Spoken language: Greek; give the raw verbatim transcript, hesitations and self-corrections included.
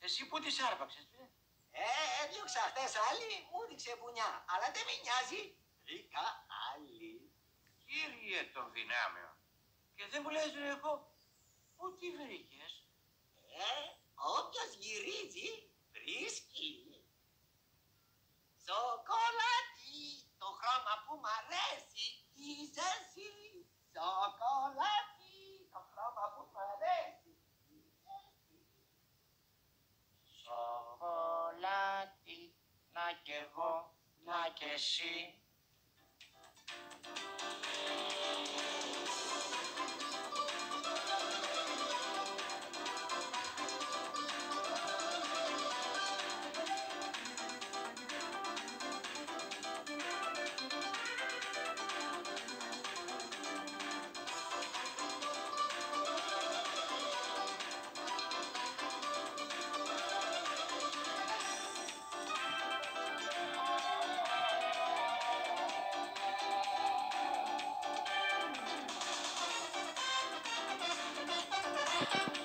Εσύ πού τις άρπαξες, ε? Ε, έδιωξα χτες άλλη, μου δείξε μπουνιά. Αλλά δεν με νοιάζει. Βρήκα άλλη. Κύριε των δυνάμεων. Και δεν μου λες εγώ, πού τη βρήκες? Ε, όποιος γυρίζει, βρίσκει. Σοκολάτι, το χρώμα που μ' αρέσει, είσαι εσύ. Σοκολάτι, το χρώμα που μ' αρέσει, είσαι εσύ. Σοκολάτι, να κι εγώ, να κι εσύ. You